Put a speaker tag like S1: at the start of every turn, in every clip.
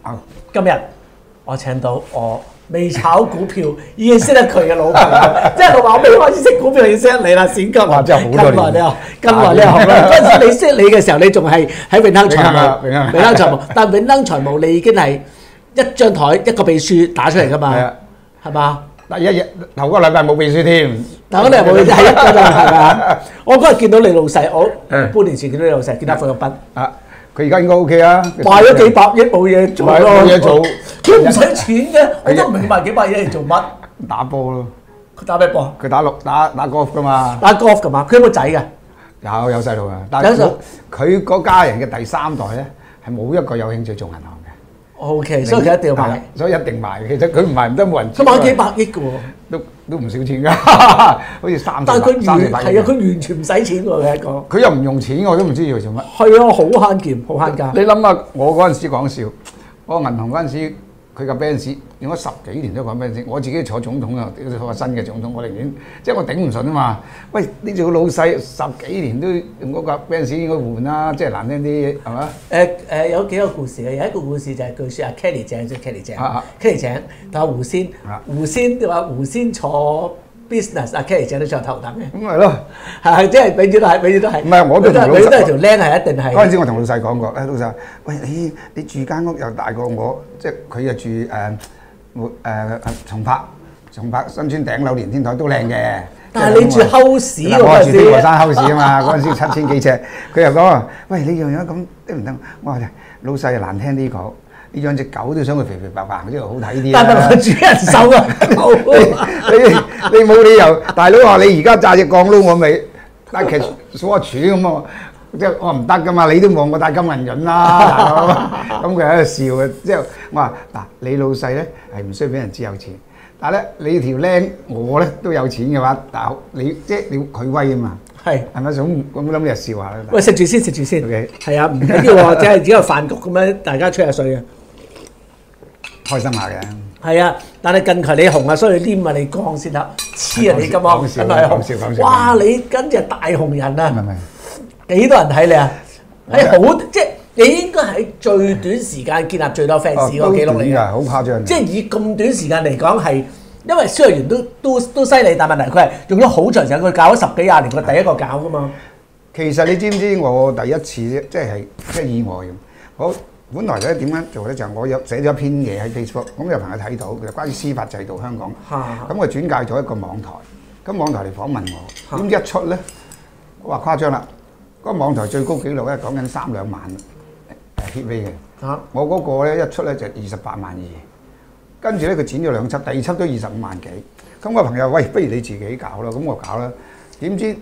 S1: 今日我請到我未炒股票已經識得佢嘅老朋友，即係老話我未開始識股票已經識得你啦，冼金。
S2: 哇！真係好多年。
S1: 咁耐你學啦，嗰陣時你識你嘅時候，你仲係喺永亨財務，永亨財務，但永亨財務你已經係一張台一個秘書打出嚟㗎嘛，係嘛？
S2: 嗱，一日頭個禮拜冇秘書添，
S1: 頭嗰日冇秘書係一個咋，係咪？我嗰日見到你老細，我半年前見到你老細，見得佢個筆。
S2: 啊！佢而家應該 OK 啊，
S1: 賣咗幾百億冇嘢做咯，
S2: 冇嘢做，
S1: 佢唔使錢嘅，我都唔明賣幾百億嚟做乜？
S2: 打波咯，
S1: 佢打咩波？
S2: 佢打golf 噶嘛，
S1: 打 golf 噶嘛？佢有冇仔㗎？
S2: 有細路㗎，但係佢嗰家人嘅第三代咧係冇一個有興趣做銀行嘅。
S1: OK，所以佢一定要賣，
S2: 所以一定賣。其實佢唔賣唔得冇人。
S1: 佢買咗幾百億㗎喎，
S2: 都唔少錢㗎，好似30。
S1: 但係佢完全唔使錢喎，佢一個。
S2: 佢又唔用錢，我都唔知要做乜。
S1: 係啊，好慳儉，好慳家。
S2: 你諗下，我嗰陣時講笑，我銀行嗰陣時，佢架 Benz 用咗10幾年都講 Benz，我自己坐總統啊，坐個新嘅總統，我寧願即係我頂唔順啊嘛。喂，你做老細10幾年都用嗰架 Benz 應該換啦，即係難聽啲係嘛？
S1: 有幾個故事嘅，有一個故事就係據說阿 Kelly 井即係 Kelly 井，但係胡仙話胡仙坐 business，阿 Kelly 井都坐頭等嘅。
S2: 咁咪咯，
S1: 係即係永遠都係。唔係，我都同老細都係條僆係一定係。
S2: 嗰陣時我同老細講過，老細，喂你住間屋又大過我，即係佢就住松柏新村頂樓連天台都靚嘅。
S1: 但係你住 house 喎，
S2: 我住飛鵝山 house 啊嘛，嗰陣時7000幾尺，佢又講話，喂你樣樣咁得唔得？我話老細難聽啲講，你養隻狗都想佢肥肥白白，即係好睇啲啊！
S1: 但係主人手啊，
S2: 你冇理由，大佬話你而家揸隻鋼撈我咪，但係其實鎖柱咁啊，即係我唔得噶嘛，你都望我戴金銀潤啦，咁佢喺度笑嘅，即係我話嗱，你老細咧係唔需要俾人知有錢。但係咧，你條僆我咧都有錢嘅話，但係你即係你佢威啊嘛，係咪想咁諗你就笑下啦？喂，食住先 ，OK， 係啊，唔緊要喎，即係只有飯局咁樣，大家吹下水啊，開心下嘅。係啊，但係近期你紅啊，所以黏啊你光先得，黐啊你咁啊，真係紅。哇！你跟住係大紅人啊，幾多人睇你啊？係好即係。你應該喺最短時間建立最多 fans 個記錄嚟嘅，好誇張。即係以咁短時間嚟講係，因為蕭若元都犀利，但問題佢係用咗好長時間，佢教咗10幾20年，佢第一個搞噶嘛。其實你知唔知我第一次即係意外咁？我本來咧點樣做咧？就我有寫咗一篇嘢喺 Facebook，咁有朋友睇到，其實關於司法制度香港。咁我轉介咗一個網台，咁網台嚟訪問我，點知一出咧，我話誇張啦，嗰個網台最高紀錄咧講緊3-2萬。hit 嘅，我嗰個咧一出咧就28萬2，跟住咧佢剪咗2輯，第2輯都25萬幾。咁我朋友喂，不如你自己搞啦，咁我搞啦。點知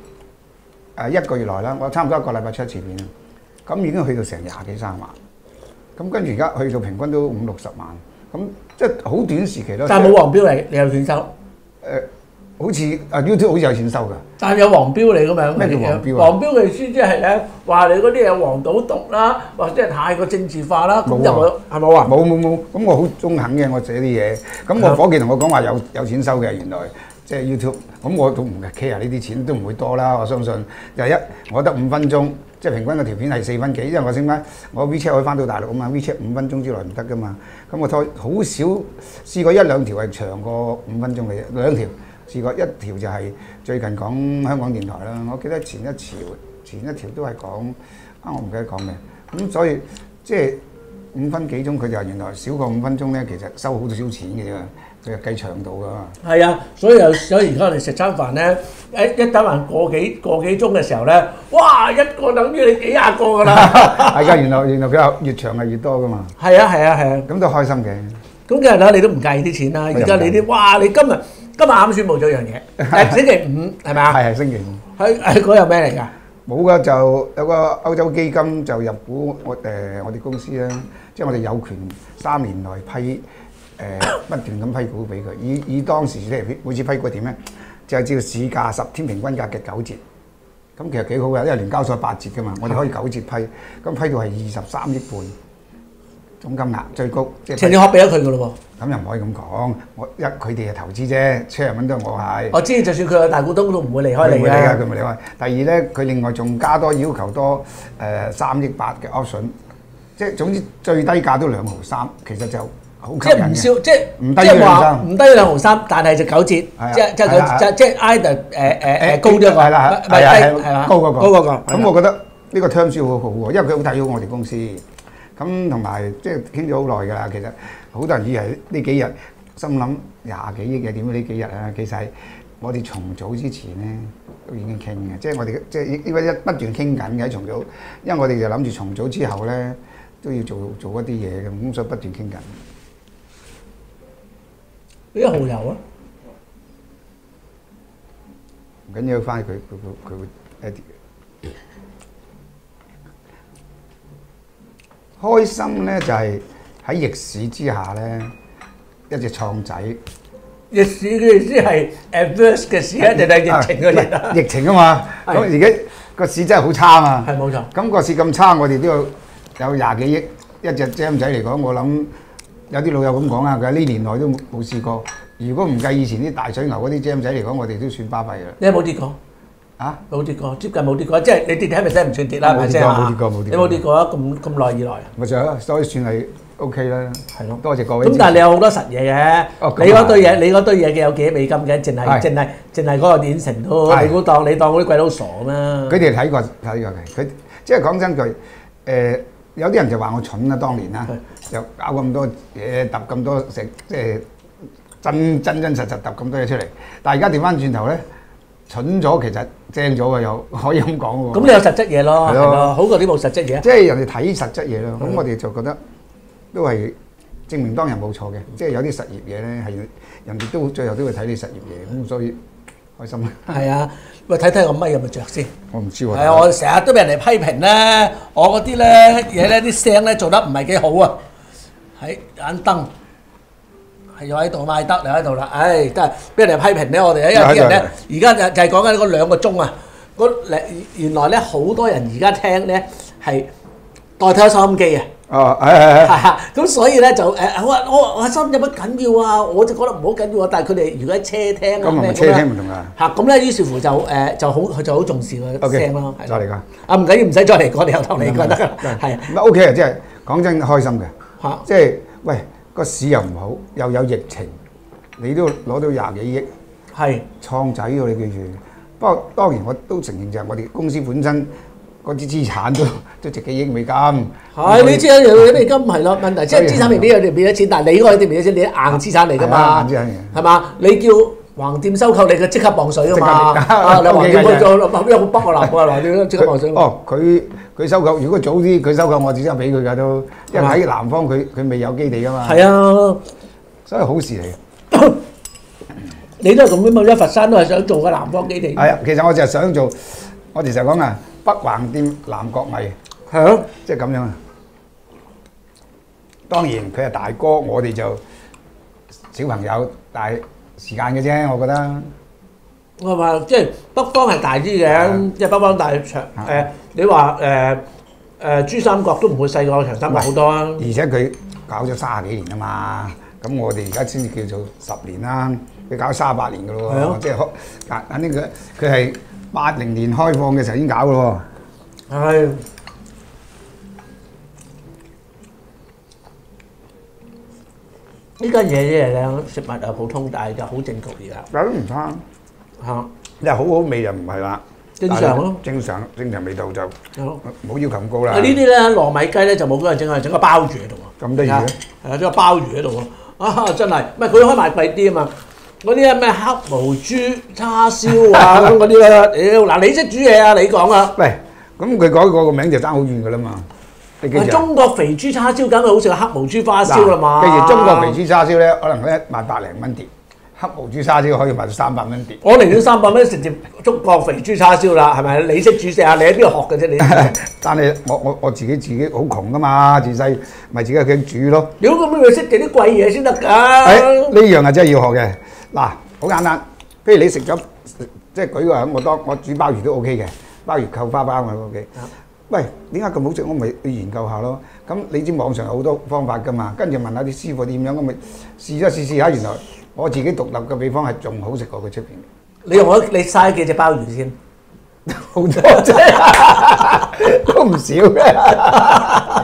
S2: 1個月內啦，我差唔多1個禮拜出一次片啦，咁已經去到成20幾30萬。咁跟住而家去到平均都50-60萬，咁即係好短時期咯。但係冇黃標嚟，你有錢收？好似YouTube 好似有錢收㗎，但係有黃標嚟咁樣。咩叫黃標啊？黃標嘅意思即係咧話你嗰啲有黃賭毒啦，或者係太過政治化啦，咁就冇係冇啊？冇，咁我好中肯嘅，我寫啲嘢。咁我夥計同我講話有錢收嘅，原來即係 YouTube。咁我都唔 care 呢啲錢都唔會多啦，我相信。第一，我得5分鐘，即係平均個條片係4分幾，因為我點解我 WeChat 可以翻到大陸啊嘛 ，WeChat 5分鐘之內唔得㗎嘛。咁我好少試過1-2條係長過5分鐘嘅啫，2條。試過1條就係最近講香港電台啦，我記得前一條都係講我唔記得講咩，咁所以即係5分幾鐘，佢就原來少過5分鐘咧，其實收好少錢嘅啫，佢係計長度噶嘛。係啊，所以而家我哋食餐飯咧，一打飯個幾鐘嘅時候咧，哇，一個等於你幾廿個噶啦。係㗎，原來佢越長係越多噶嘛。係啊，咁都開心嘅。咁梗係啦，你都唔介意啲錢啦。而家你啲哇，你今日啱宣佈咗樣嘢，星期5係咪啊？係星期5。係嗰日咩嚟㗎？冇㗎，就有個歐洲基金就入股我哋公司啦，即係我哋有權3年內批不斷咁批股俾佢。以當時咧每次批股點咧，就係照市價10天平均價嘅9折。咁其實幾好㗎，因為聯交所8折㗎嘛，我哋可以9折批，咁批到係23億半。總金額最高，即係陳志學俾咗佢㗎咯喎。咁又唔可以咁講，佢哋係投資啫，70蚊都我係。我知，就算佢係大股東都唔會離開你嘅。佢唔會離開。第二咧，佢另外仲加多要求多3億8嘅 option， 即係總之最低價都2.3毫，其實就好吸
S1: 即係唔
S2: 引嘅。
S1: 少，即係
S2: 唔低
S1: 即係話
S2: 2.3
S1: 唔低2.3，但係就9折，即係 either 高咗個，
S2: 係啦，
S1: 唔係低係嘛？
S2: 高嗰個。
S1: 高嗰個。
S2: 咁我覺得呢個 terms 好好喎，因為佢好睇好我哋公司。咁同埋即係傾咗好耐㗎啦，其實好多人以為呢幾日心諗20幾億嘅點解呢幾日啊？其實係我哋重組之前咧都已經傾嘅，即係我哋即係應該一不斷傾緊嘅喺重組，因為我哋就諗住重組之後咧都要做一啲嘢嘅，咁所以不斷傾緊。
S1: 呢個蠔油啊！
S2: 唔緊要，翻去佢會 edit 嘅。開心咧就係喺逆市之下咧，一隻創仔。
S1: 逆市嘅意思係 adverse 嘅市啊，定係疫情嘅日啊？
S2: 疫情啊嘛，咁而家個市真係好差啊嘛。
S1: 係冇錯。
S2: 咁個市咁差，我哋都有20幾億一隻 Gem 仔嚟講，我諗有啲老友咁講啊，佢呢年內都冇試過。如果唔計以前啲大水牛嗰啲 Gem 仔嚟講，我哋都算巴閉啦。
S1: 你有冇跌過？啊，冇跌過，接近冇跌過，即係你跌係咪真係唔算跌啦？係咪先啊？
S2: 冇跌過，冇跌過。
S1: 你冇跌過啊？咁耐以來。
S2: 咪就係，所以算係 OK 啦。
S1: 係咯，
S2: 多謝各位。
S1: 咁但係你有好多實嘢嘅，你嗰堆嘢嘅有幾多美金嘅？淨係嗰個鏈成都，你估當嗰啲鬼佬傻咩？
S2: 佢哋睇過嘅，佢即係講真句，有啲人就話我蠢啦，當年啦，就搞咁多嘢，揼咁多食，即係真實揼咁多嘢出嚟。但係而家調翻轉頭咧，蠢咗其實正咗嘅，又可以咁講喎。
S1: 咁你有實質嘢咯，係咯，好過啲冇實質嘢。
S2: 即係人哋睇實質嘢咯，咁我哋就覺得都係證明當人冇錯嘅。即係有啲實業嘢咧，係人哋都最後都會睇你實業嘢，咁所以開心啦。
S1: 係啊，喂，睇睇個咪有冇着先。
S2: 我唔知喎。
S1: 係啊，我成日都俾人哋批評咧，我嗰啲咧嘢咧啲聲咧做得唔係幾好啊。喺眼燈。又喺度賣得，又喺度啦，唉，真係俾人哋批評咧。我哋因為啲人咧，而家就係講緊嗰2個鐘啊。原來咧好多人而家聽咧係代替咗收音機啊。
S2: 哦，係。
S1: 咁所以咧就我收音有乜緊要啊？我就覺得唔好緊要啊。但係佢哋如果喺車聽啊咩
S2: 車聽唔同啊。
S1: 嚇咁咧，於是乎佢就好重視個聲咯。
S2: 再嚟㗎。
S1: 啊，唔緊要，唔使再嚟講，你由頭嚟講得㗎。係。
S2: 咁 OK 啊，即係講真開心嘅。
S1: 嚇！
S2: 即係喂。個市又唔好，又有疫情，你都攞到20幾億，係創仔喎！你記住。不過當然我都承認就係我哋公司本身嗰啲資產都值幾億美金。係
S1: 你知啊，有美金係咯，問題即係資產未必有變咗錢，但係你嗰個啲變咗錢，你硬資產嚟㗎嘛，係嘛？你叫橫店收購你嘅即刻磅水啊嘛！你橫店去咗邊個北個南個橫店即刻磅水。
S2: 哦，佢收購，如果早啲佢收購，我只想俾佢㗎都，因為喺南方佢未有基地㗎嘛。係啊，所以好事嚟。
S1: 你都係咁樣嘛？因為佛山都係想做個南方基地。
S2: 係啊，其實我就係想做，我哋成日講啊，北橫店南國米。係啊，即係咁樣啊。當然佢係大哥，我哋就小朋友，但係時間嘅啫，我覺得。
S1: 我話即係北方係大啲嘅，即係北方大長你話珠三角都唔會細過長三角好多啊。
S2: 而且佢搞咗30幾年啊嘛，咁我哋而家先至叫做10年啦，佢搞38年㗎咯喎，即係肯定佢係80年開放嘅時候已經搞㗎咯喎。係。呢間嘢咧食物又普通，但係就好正局而家。但係都唔差。嚇！你話好好味就唔係啦。正常咯。正常味道就冇要求咁高啦。呢啲咧糯米雞咧就冇嗰陣整個鮑魚喺度喎。咁得意嘅？係啊，整個鮑魚喺度喎。啊，真係，唔係佢開賣貴啲啊嘛。嗰啲咩黑毛豬叉燒啊咁嗰啲咧，屌嗱你識煮嘢啊？你講啊。喂，咁佢改個名就爭好遠㗎啦嘛。中國肥豬叉燒梗係好似黑毛豬花燒啦嘛。譬如中國肥豬叉燒咧，可能咧賣100零蚊碟，黑毛豬叉燒可以賣到300蚊碟。我寧願300蚊食碟中國肥豬叉燒啦，係咪？你識煮食啊？你喺邊度學嘅啫？你但係我自己好窮噶嘛，自細咪自己喺屋企煮咯。如果咁樣要識整啲貴嘢先得㗎。呢樣係真係要學嘅。嗱，好簡單，譬如你食咗，即係舉個例，我煮鮑魚都 OK 嘅，鮑魚扣花鮑我 OK。喂，點解咁好食？我咪去研究下咯。咁你知網上有好多方法㗎嘛？跟住問下啲師傅點樣，我咪試下。原來我自己獨立嘅秘方係仲好食過佢出邊。你嘥幾隻鮑魚先？好多啫，都唔少嘅。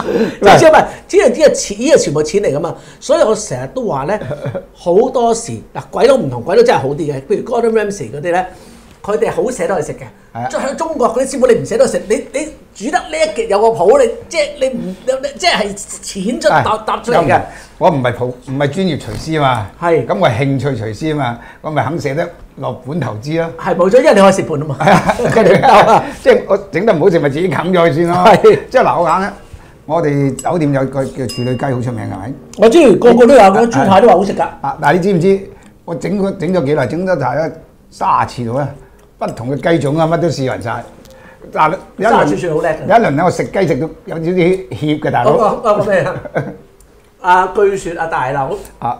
S1: 即係唔係？呢個全部錢嚟噶嘛？所以我成日都話咧，好多時嗱鬼佬唔同，鬼佬真係好啲嘅。譬如 Gordon Ramsay 嗰啲咧，佢哋好捨得去食嘅。即係喺中國嗰啲師傅，你唔捨得食，你煮得呢一極有個譜，你即係你唔即係錢出搭出嚟嘅。
S2: 我唔係專業廚師啊嘛，
S1: 係
S2: 咁我係興趣廚師啊嘛，我咪肯捨得落本投資咯。
S1: 係冇錯，因為你可以蝕本啊嘛。
S2: 即係我整得唔好食，咪自己冚咗佢先咯。即係嗱，我講咧，我哋酒店有個叫處女雞好出名係咪？
S1: 我知個個都有，嗰豬扒都話好食㗎。
S2: 但係你知唔知我整咗幾耐？整咗大概30次到啦，不同嘅雞種啊，乜都試勻晒。但係
S1: 30次算好叻。
S2: 有一輪咧，我食雞食到有少少怯嘅大佬。
S1: 嗰個咩啊？據説大佬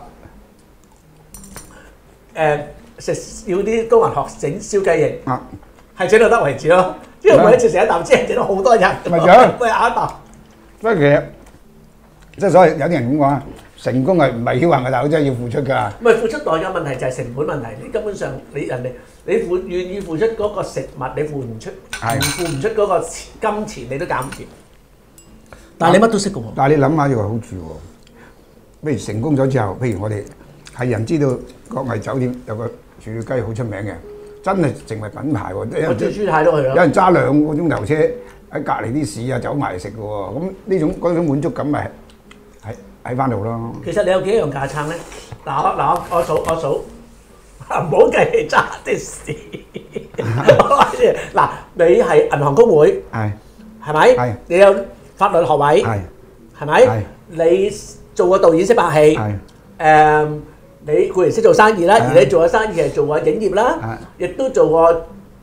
S1: 食要啲工人學整燒雞翼，係整到得為止咯。因為每一次食一啖，即係整到好多人。
S2: 咪就係
S1: 喂咬一啖。
S2: 所以其實即係所以有啲人咁講啊，成功係唔係僥倖嘅，大佬真係要付出㗎。
S1: 唔係付出代價問題就係成本問題。你根本上你願意付出嗰個食物，你付唔出嗰個金錢，你都減唔住。但係你乜都識㗎喎。
S2: 但係你諗下有個好處喎，譬如成功咗之後，譬如我哋係人知道國藝酒店有個處女雞好出名嘅，真係成為品牌喎。
S1: 我最中意睇到佢啦。
S2: 有人揸2個鐘頭車喺隔離啲市啊走埋嚟食嘅喎，咁嗰種滿足感咪喺翻度咯。
S1: 其實你有幾樣架撐咧？嗱我數，唔好計你揸的士。嗱，你係銀行公會，係咪？係。你有法律學位，係咪？係。你做過導演識拍戲，你固然識做生意啦，而你做嘅生意係做過影業啦，亦都做過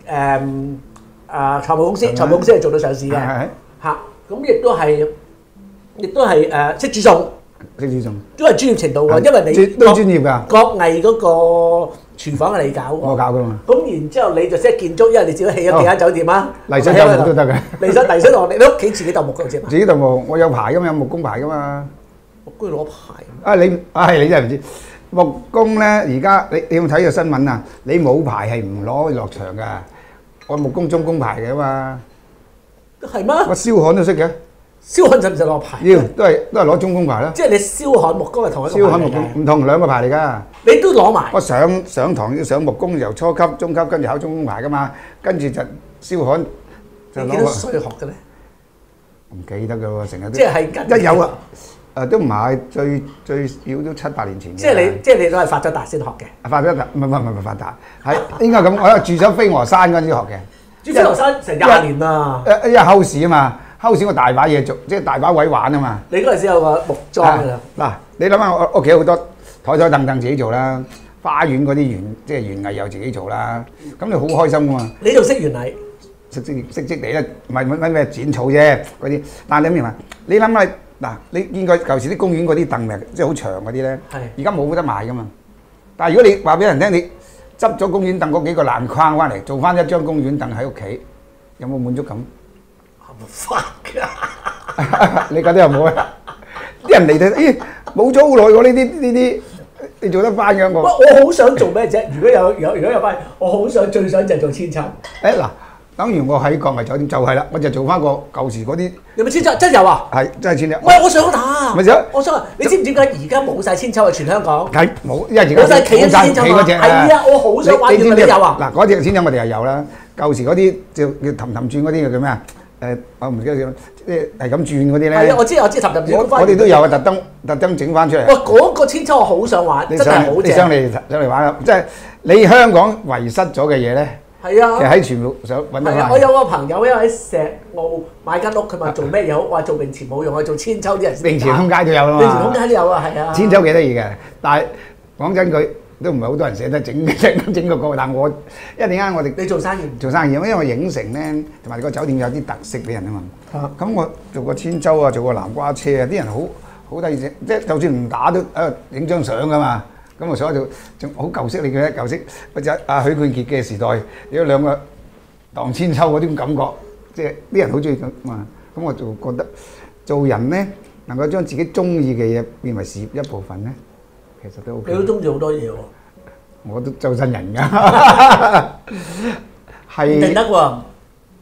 S1: 財務公司係做到上市嘅，嚇。咁亦都係識煮餸。都係專業程度喎，因為你
S2: 都專業㗎。
S1: 國藝嗰個廚房係你搞喎，
S2: 我搞㗎嘛。
S1: 咁然之後你就識建築，因為你自己起咗幾間酒店啊。
S2: 泥水鬥木都得嘅。
S1: 泥水鬥木，你屋企自己鬥木嗰隻嘛？
S2: 自己鬥木，我有牌㗎嘛，有木工牌㗎嘛。
S1: 木工要攞牌。
S2: 你真係唔知木工咧，而家你有冇睇個新聞啊？你冇牌係唔攞落場㗎。我木工中工牌嘅嘛。
S1: 係咩？
S2: 我燒焊都識嘅。
S1: 燒焊使唔使攞牌？
S2: 要，都係攞中工牌啦。
S1: 即係你燒焊木工係同一個牌嚟嘅。燒焊木工
S2: 唔同2個牌嚟㗎。
S1: 你都攞埋。
S2: 我上堂要上木工，由初級、中級跟住考中工牌㗎嘛，跟住就燒焊。
S1: 你幾多歲學嘅咧？
S2: 唔記得㗎喎，成日都。
S1: 即係
S2: 一有啊，都唔係最少都7、8年前嘅。
S1: 即係你都係發咗達先學嘅。
S2: 發咗達唔係發達，係應該咁。我住咗飛鵝山嗰陣時學嘅。
S1: 住飛鵝山成20年啦。
S2: 因為後市啊嘛。後市我大把嘢做，即係大把位玩啊嘛！
S1: 你嗰陣時有個木樁㗎啦。
S2: 嗱，你諗下我屋企好多台凳凳自己做啦，花園嗰啲即係園藝又自己做啦，咁你好開心㗎嘛！
S1: 你仲識園藝？
S2: 識地咧，唔係咩剪草啫嗰啲。但係你明嘛？你諗下嗱，你見過舊時啲公園嗰啲凳咪即係好長嗰啲咧？係。而家冇得賣㗎嘛！但係如果你話俾人聽，你執咗公園凳嗰幾個籃框翻嚟，做翻一張公園凳喺屋企，有冇滿足感？
S1: 發㗎！
S2: 你覺得有冇啊？啲人嚟睇，咦，冇咗好耐喎！呢啲，你做得翻嘅我。
S1: 我好想做咩啫？如果有翻，我好想最想就係做千秋。
S2: 嗱，等於我喺國藝酒店就係啦，我就做翻個舊時嗰啲。
S1: 有冇千秋？真有啊！
S2: 係真係千秋。
S1: 喂，我想打。
S2: 咪就
S1: 我想話，你知唔知點解而家冇曬千秋啊？全香港。
S2: 係冇，因為而家
S1: 冇曬企嗰隻。係啊，我好想玩嘅，你有啊？
S2: 嗱，嗰隻千秋我哋係有啦。舊時嗰啲叫氹轉嗰啲叫咩啊？我唔記得咗，即係咁轉嗰啲咧。係
S1: 啊，我知氹轉。
S2: 我哋都有啊，特登整翻出嚟。
S1: 哇！嗰個千秋我好想玩，真係好正。
S2: 你上嚟玩啦，即係你香港遺失咗嘅嘢咧。
S1: 係啊。
S2: 其實喺全部想揾到翻。
S1: 我有個朋友因為喺石澳買間屋，佢話做咩嘢好？話做泳池冇用，我做千秋啲人。
S2: 泳池空間都有啦嘛。
S1: 泳池空間都有啊，係啊。
S2: 千秋幾得意嘅，但係講真句。都唔係好多人捨得整個，但我因為點解我哋
S1: 你做生意，
S2: 因為我影城咧同埋個酒店有啲特色俾人啊嘛。咁我做個千秋啊，做個南瓜車啊，啲人好得意啫，即係就算唔打都影張相噶嘛。咁我所以就仲好舊式嚟嘅舊式，或者許冠傑嘅時代有2個盪千秋嗰啲感覺，即係啲人好中意咁嘛。咁我就覺得做人咧能夠將自己中意嘅嘢變為事業一部分咧。其實都 OK。
S1: 你都中意好多嘢喎。我
S2: 都周身人㗎。係。
S1: 唔定得喎。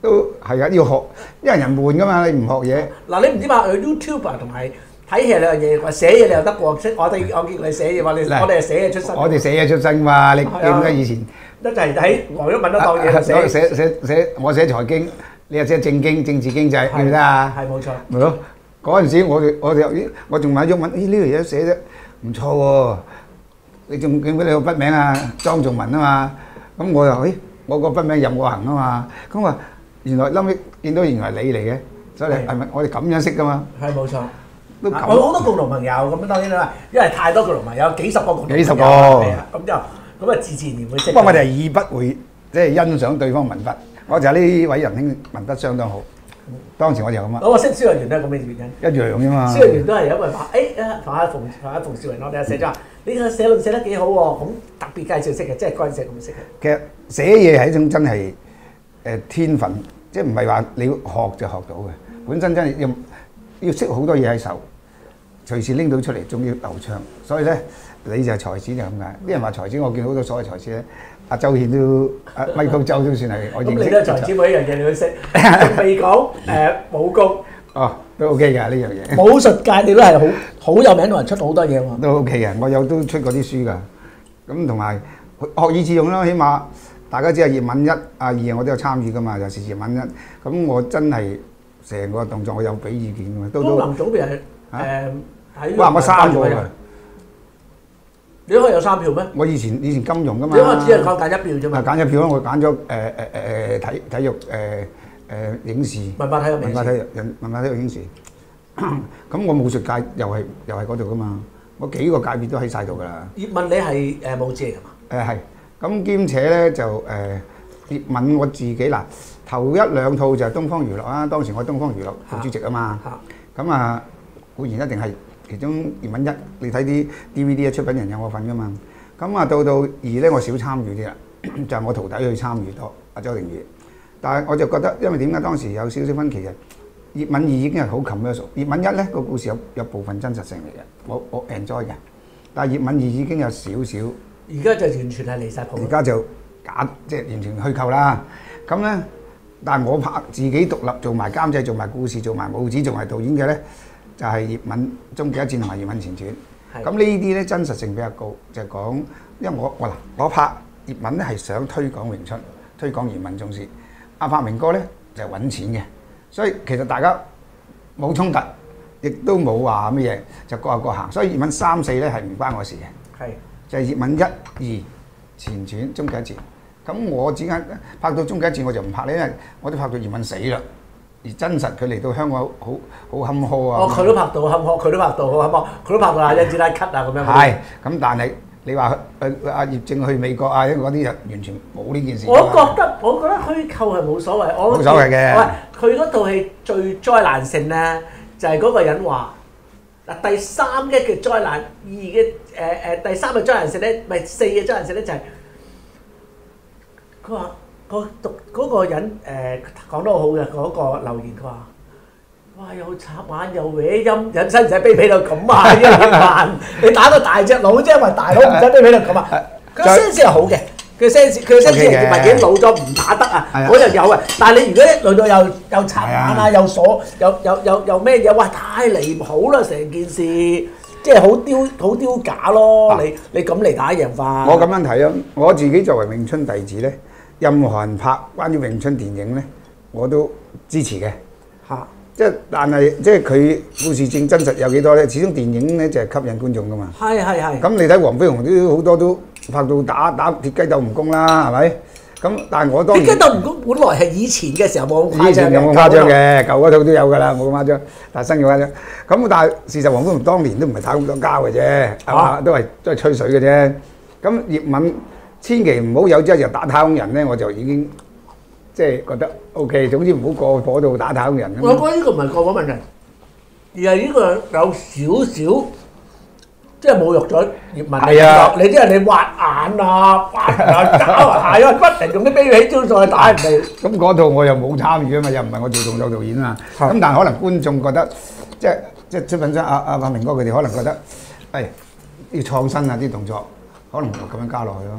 S2: 都係啊，要學，因為人悶噶嘛，你唔學嘢。
S1: 嗱，你唔知嘛？YouTuber 同埋睇戲兩樣嘢，話寫嘢你又得喎。我見你寫嘢話，我哋係寫嘢出身。
S2: 我哋寫嘢出身嘛，你記唔記得以前？
S1: 一齊喺黃毓民都當嘢寫。
S2: 我寫財經，你又寫政經、政治經濟，記唔記得啊？
S1: 係冇錯。
S2: 咪咯，嗰陣時我仲問毓民，呢條嘢寫得唔錯喎。你仲記唔記得你個筆名啊？莊仲文啊嘛。咁我又我個筆名任我行啊嘛。咁話原來後尾見到原來你嚟嘅，所以係咪我哋咁樣識噶嘛？
S1: 係冇錯。
S2: 我
S1: 好多共同朋友咁當然啦，因為太多共同朋友，幾十個共同朋友。
S2: 幾十個。
S1: 咁就咁啊，自然會識。
S2: 不過我哋係以筆會即係欣賞對方文筆。我就係呢位仁兄文筆相當好。當時我就咁啊。
S1: 我識蕭若元都係咁嘅原因。
S2: 一樣啫嘛。
S1: 蕭若元都係因為話同阿馮兆榮我哋寫咗話，你個寫論寫得幾好喎，咁特別介紹識嘅，即係嗰陣時咁識嘅。
S2: 其實寫嘢係一種真係天分，即係唔係話你要學就學到嘅。本身真係要識好多嘢喺手，隨時拎到出嚟，仲要流暢。所以咧，你就係才子就咁解。啲人話才子，我見好多所謂才子咧，阿周顯都、Michael 周都算係我認識。咁
S1: 你都係才子，每一樣嘢你都識，仲未講武功。
S2: 哦，都 OK 㗎呢樣嘢。
S1: 武術界你都係好有名，同埋出好多嘢喎。
S2: 都 OK 嘅，我都出過啲書㗎。咁同埋學以致用啦，起碼大家知係葉問一、阿二我都有參與㗎嘛，尤其是葉問一。咁我真係成個動作我有俾意見㗎嘛。
S1: 功能組別係喺。
S2: 哇！我3個㗎。
S1: 你可以有3票咩？
S2: 我以前金融㗎嘛。
S1: 你可以只係講揀1票啫嘛。
S2: 揀1票咯，我揀咗體育影視。
S1: 文化體育
S2: 影視。咁我武術界又係嗰度㗎嘛。我幾個界別都喺晒度㗎啦。
S1: 葉問你係武師嚟㗎嘛？
S2: 係。咁兼且咧就葉問我自己嗱頭1、2套就係東方娛樂啦。當時我東方娛樂副主席啊嘛。咁啊固然一定係其中葉問一，你睇啲 DVD 出品人有我份㗎嘛。咁啊到2咧我少參與啲啦，就係我徒弟去參與多阿周定宇。但係我就覺得，因為點解當時有少少分歧嘅？葉問2已經係好 commercial，葉問1咧個故事有部分真實性嚟嘅，我 enjoy 嘅。但係葉問2已經有少少，
S1: 而家就完全係離曬譜。
S2: 而家就假，即係完全虛構啦。咁咧，但係我拍自己獨立做埋監製、做埋故事、做埋武指、做埋導演嘅咧，就係葉問終極一戰同埋葉問前傳。咁呢啲咧真實性比較高，就係講，因為我拍葉問咧係想推廣詠春、推廣葉問宗師。阿發明哥咧就係揾錢嘅，所以其實大家冇衝突，亦都冇話乜嘢，就各有各行。所以葉問3、4咧係唔關我事嘅，係就係葉問1、2前傳終極一戰。咁我只間拍到終極一戰我就唔拍咧，因為我都拍到葉問死啦。而真實佢嚟到香港好坎坷啊！
S1: 佢都拍到坎坷，佢都拍到好坎坷，佢都拍到阿甄子丹咳啊咁樣。
S2: 係咁，但係你話阿葉正去美國啊，因為嗰啲就完全冇呢件事。
S1: 我覺得虛構係冇所謂，
S2: 冇所謂嘅。
S1: 喂，佢嗰套戲最災難性咧，就係嗰個人話嗱，第3嘅災難，2嘅第3嘅災難性咧，咪4嘅災難性咧就係佢話。嗰個人講得好好嘅嗰個留言，佢話：哇，又插眼又搲音，人生唔使卑鄙到咁啊！葉問，你打個大隻佬啫，因為大佬唔使卑鄙到咁啊！佢 sense 係好嘅，佢 sense 係葉問已經老咗唔打得啊，我就有啊。但係你如果一累到又插眼啊，又鎖又咩嘢，哇！太離譜啦，成件事即係好丟架咯！你咁嚟打贏法？
S2: 我咁樣睇啊，我自己作為詠春弟子咧。任何人拍關於詠春電影咧，我都支持嘅。嚇！但係佢故事正真實有幾多咧？始終電影咧就係吸引觀眾噶嘛。係。咁你睇黃飛鴻都好多都拍到打鐵雞鬥蜈蚣啦，係咪？咁但係我當然鐵雞鬥蜈蚣本來係以前嘅時候冇咁誇張嘅。以前有冇誇張嘅？舊嗰套都有㗎啦，冇咁誇張。但係新嘅誇張。咁但係事實黃飛鴻當年都唔係打咁多交嘅啫，係嘛？都係吹水嘅啫。咁葉問。千祈唔好有朝一日打太空人咧，我就已經即係覺得 OK。總之唔好過火到打太空人。
S1: 我覺得呢個唔係過火問題，而係呢個有少少即係侮辱咗葉問。係啊，你即係你挖眼啊、挖啊、搞啊，係啊，不停用啲卑鄙招數去打人哋。
S2: 咁嗰套我又冇參與啊嘛，又唔係我做動作導演啊。咁但係可能觀眾覺得即係出品商阿發明哥佢哋可能覺得要創新啊啲動作，可能就咁樣加落去咯。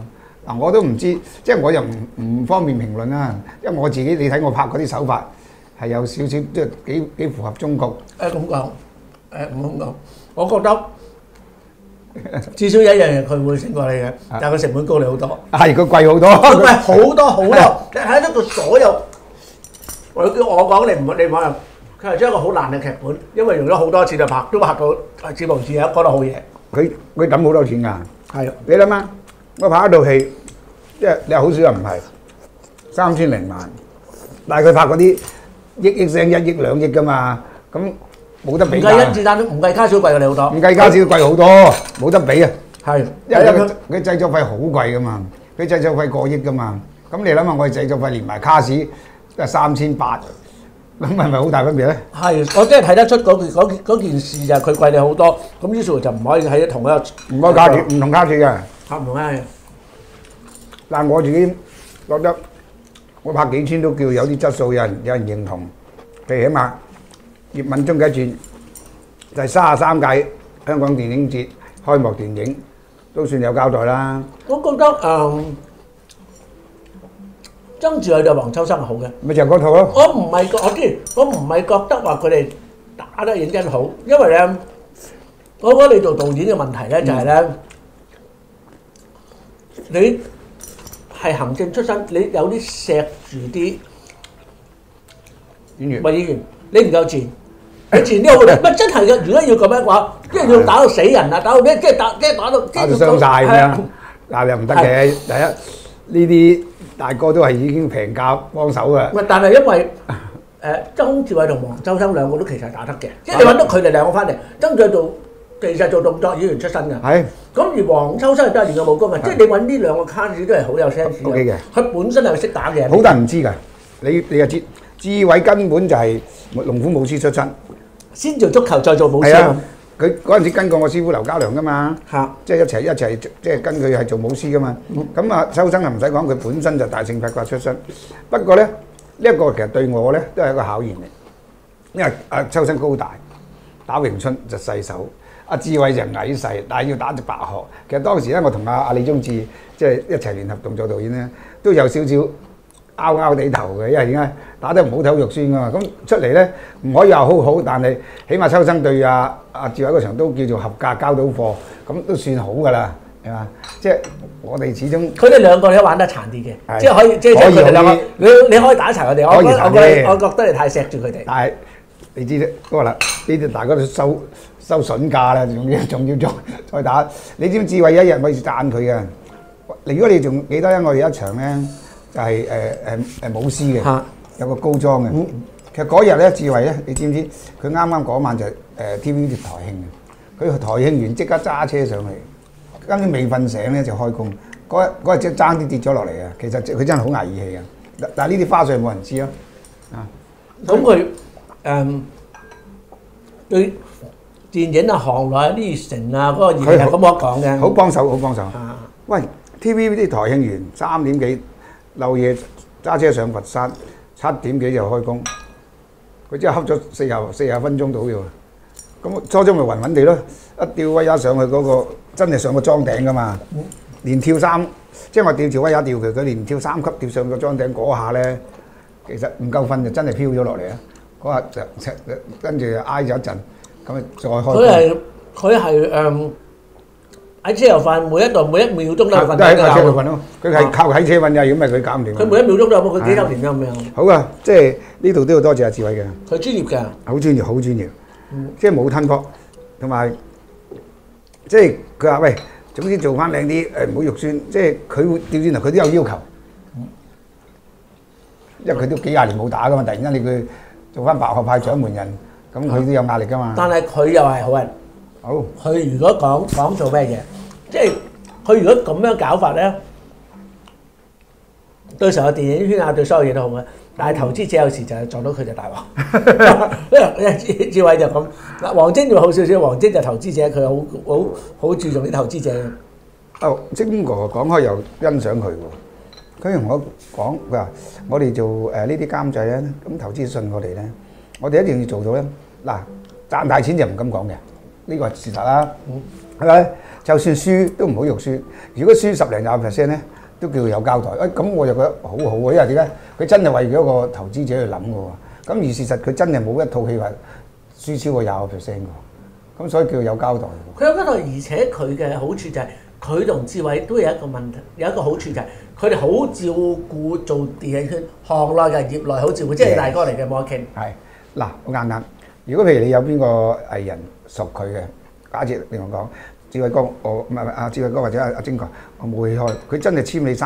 S2: 嗱，我都唔知，即係我又唔方便評論啦，因為我自己你睇我拍嗰啲手法係有少少即係幾符合中國。
S1: 咁講，唔好咁講，我覺得至少有一樣嘢佢會勝過你嘅，但係佢成本高你好多。
S2: 係佢貴好多，
S1: 佢貴好多好多，你睇得佢所有，我講你唔好。佢係將一個好難嘅劇本，因為用咗好多次就拍，都拍到似無似有覺得好嘢。
S2: 佢抌好多錢㗎。
S1: 係，
S2: 你諗下，我拍一套戲，即係你話好少人唔係3000零萬，但係佢拍嗰啲億聲1億2億㗎嘛，咁冇得比㗎。
S1: 唔計甄子丹都唔計卡少貴過你好多。
S2: 唔計加少貴好多，冇得比啊！
S1: 係，
S2: 因為佢製作費好貴㗎嘛，佢製作費過億㗎嘛，咁你諗下我哋製作費連埋卡士都係3800。咁係咪好大分別咧？
S1: 係，我真係睇得出嗰件事就係佢貴你好多，咁於是乎就唔可以喺同一個
S2: 唔該卡士，唔同卡士嘅。
S1: 唔同啊！
S2: 但係我自己覺得，我拍幾千都叫有啲質素，有人認同。譬如起碼葉問終極一傳就係33屆香港電影節開幕電影，都算有交代啦。
S1: 我覺得曾志偉對黃秋生係好嘅，
S2: 咪就係嗰套咯。
S1: 我唔係覺得話佢哋打得認真好，因為咧，我覺得你做導演嘅問題咧就係咧，你係行政出身，你有啲錫住啲
S2: 演員，
S1: 演員，你唔夠賤，你賤啲好嘅，乜真係嘅？如果要咁樣嘅話，即係要打到死人啊，打到咩？即係打到
S2: 傷曬咁樣，嗱又唔得嘅。第一呢啲。大哥都係已經平價幫手嘅。
S1: 唔係，但係因為曾志偉同黃秋生兩個都其實係打得嘅，即係你揾到佢哋兩個翻嚟，曾志偉其實做動作演員出身嘅。係。咁而黃秋生都係練過武功嘅，即係你揾呢兩個卡士都係好有 sense 嘅。O K 嘅。佢本身係識打嘅。
S2: 好多人唔知㗎，你又知，志偉根本就係龍虎武師出身，
S1: 先做足球再做武師。
S2: 佢嗰陣時跟過我師傅劉家良㗎嘛，即係一齊即係跟佢係做武師㗎嘛。咁啊，秋生啊唔使講，佢本身就大聖劈掛出身。不過咧，呢一個其實對我咧都係一個考驗嚟，因為秋生高大，打詠春就細手，志偉就矮細，但係要打隻白鶴。其實當時咧，我同阿李宗志即係一齊聯合動作導演咧，都有少少拗地頭嘅，因為點解打得唔好睇肉酸㗎嘛。咁出嚟咧唔可以話好，但係起碼秋生對阿志偉嗰場都叫做合格交到貨，咁都算好㗎啦，係嘛？即係我哋始終佢
S1: 哋兩個都玩得殘啲嘅，即係可以即係佢哋兩個，你可以打殘佢哋。我覺得你太錫住佢哋。但係
S2: 你知啦，嗰個啦，呢啲大家都收筍價啦，仲要再打。你知唔知志偉一日可以讚佢嘅？如果你仲記得咧，我哋一場咧。就係舞獅嘅，有個高裝嘅。其實嗰日咧，志偉咧，你知唔知？佢啱啱嗰晚就TVB 台慶嘅，佢台慶完即刻揸車上嚟，跟住未瞓醒咧就開工。嗰日即係爭啲跌咗落嚟啊！其實佢真係好捱義氣嘅，但係呢啲花絮冇人知咯。
S1: 咁佢對電影啊、行內啲熱誠啊、嗰個熱係咁我講嘅，
S2: 好幫手，好幫手。喂 ，TVB 啲台慶完3點幾。漏夜揸車上佛山，7點幾就開工。佢真係恰咗40分鐘到嘅喎。咁初中咪暈暈地咯，一吊威亞上去嗰個真係上個裝頂㗎嘛，連跳3，即係我吊威亞吊佢連跳3級吊上個裝頂嗰下咧，其實唔夠瞓就真係飄咗落嚟啊！嗰下就跟住挨咗一陣，咁啊再開工。
S1: 佢係喺車度瞓，每一秒鐘都係瞓。
S2: 都喺架車度瞓咯。佢係靠喺車瞓㗎，如果唔係佢搞唔掂。
S1: 佢每一秒鐘都有冇？佢幾多年㗎咁樣？
S2: 好啊，即係呢度都要多謝阿志偉嘅。
S1: 佢專業㗎。好
S2: 專業，好專業。即係冇吞泡，同埋即係佢話喂，總之做翻靚啲，唔好肉酸。即係佢會調轉頭，佢都有要求。因為佢都幾廿年冇打㗎嘛，突然間你佢做翻白鶴派掌門人，咁佢都有壓力㗎嘛。
S1: 但係佢又係好人。
S2: 好。
S1: 佢如果講做咩嘢？即係佢如果咁樣搞法咧，對成個電影圈啊，對所有嘢都好嘅。但係投資者有時就係撞到佢就大鑊。志偉就咁嗱，黃晶就好少少，黃晶就投資者，佢好注重啲投資者嘅。
S2: 哦，晶哥講開又欣賞佢喎。佢同我講，佢話我哋做呢啲監製咧，咁投資信我哋咧，我哋一定要做到咧。嗱，賺大錢就唔敢講嘅，呢個係事實啦。係咪？就算輸都唔好肉酸。如果輸10-20% 咧， 都叫有交代。咁我就覺得好好喎，因為點解？佢真係為咗個投資者去諗嘅喎。咁而事實佢真係冇一套戲話輸超過20%嘅喎。咁所以叫有交代。
S1: 佢有交代，而且佢嘅好處就係佢同志偉都有一個問題，有一個好處就係佢哋好照顧做電影圈行內嘅業內好照顧，即係大哥嚟嘅冇得傾。
S2: 係嗱，好簡單。如果譬如你有邊個藝人熟佢嘅，假設另外講，志偉哥，我唔係阿志偉哥或者阿晶哥，我冇戲開，佢真係簽你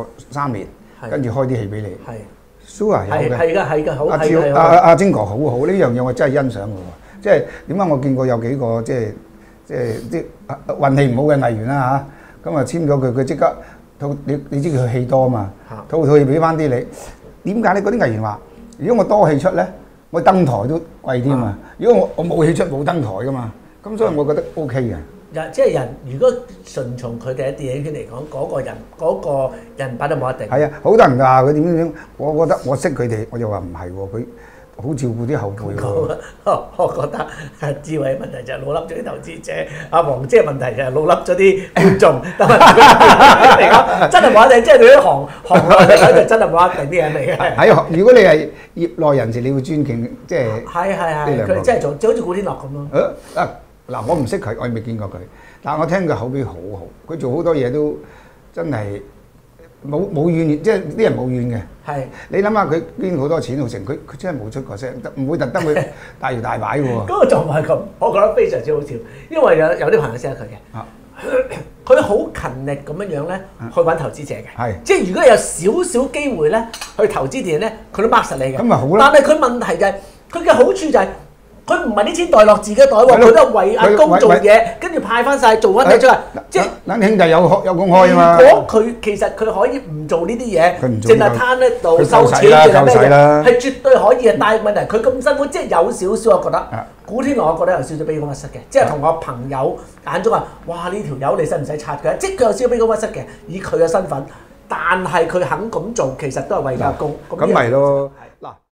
S2: 3年，跟住開啲戲俾你。係 sure 有嘅。
S1: 係㗎，好。
S2: 阿晶哥好好，呢樣嘢我真係欣賞嘅喎。即係點解我見過有幾個即係啲運氣唔好嘅藝員啦嚇，咁啊簽咗佢，佢即刻你知佢戲多啊嘛，套戲俾翻啲你。點解咧？嗰啲藝員話：如果我多戲出咧，我登台都貴啲嘛。如果我冇戲出冇登台噶嘛，咁所以我覺得 OK 嘅。
S1: 即係人，如果順從佢哋喺電影圈嚟講，嗰個人品都冇一定。
S2: 係啊，好多人話佢點，我覺得我識佢哋，我就話唔係喎，佢好照顧啲後輩喎。
S1: 我覺得阿志偉問題就係老笠咗啲投資者，阿黃姐問題就係老笠咗啲觀眾。嚟講真係冇一定，即係對啲行內嚟講就真係冇一定啲人嚟嘅。
S2: 係，如果你係業內人士，你會尊敬即係。係，
S1: 佢真係做就好似古天樂咁咯。
S2: 嗱，我唔識佢，我未見過佢，但係我聽佢口碑好好，佢做好多嘢都真係冇怨言，即係啲人冇怨嘅。係，你諗下佢捐好多錢到成，佢真係冇出過聲，唔會特登去大搖大擺嘅喎。
S1: 嗰個就唔係咁，我覺得非常之好笑，因為有啲朋友識得佢嘅。佢好勤力咁樣樣咧，去揾投資者嘅。係，即係如果有少少機會咧，去投資電影咧，佢都 mark 實你嘅。咁咪好啦。但係佢問題就係，佢嘅好處就係。佢唔係啲錢袋落自己袋喎，佢都係為阿公做嘢，跟住派翻晒做翻啲出嚟，即係
S2: 撚兄弟有公開啊嘛。
S1: 如果佢其實佢可以唔做呢啲嘢，淨係攤喺度收錢定係咩嘢，係絕對可以嘅。但係問題佢咁辛苦，即係有少少我覺得，古天樂我覺得有少少卑躬屈膝嘅，即係同我朋友眼中話：哇呢條友你使唔使拆佢？即係佢有少少卑躬屈膝嘅，以佢嘅身份，但係佢肯咁做，其實都係為阿公。
S2: 咁咪咯，嗱。